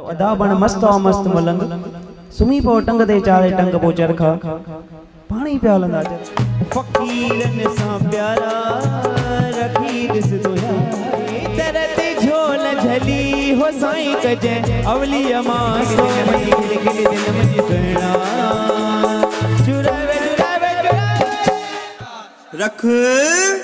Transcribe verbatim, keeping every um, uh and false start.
अदा बण मस्त आ मस्त मलंग सुमी पो टंग दे चारे टंग पो चरखा पानी पे हलंदा फकीरन सा प्यारा रखी दिस तुया तरत झोल झली हो साईं कजे अवली अमा गिली गिली गिली दिल मजी सुना चुरावे चुरावे चुरावे रख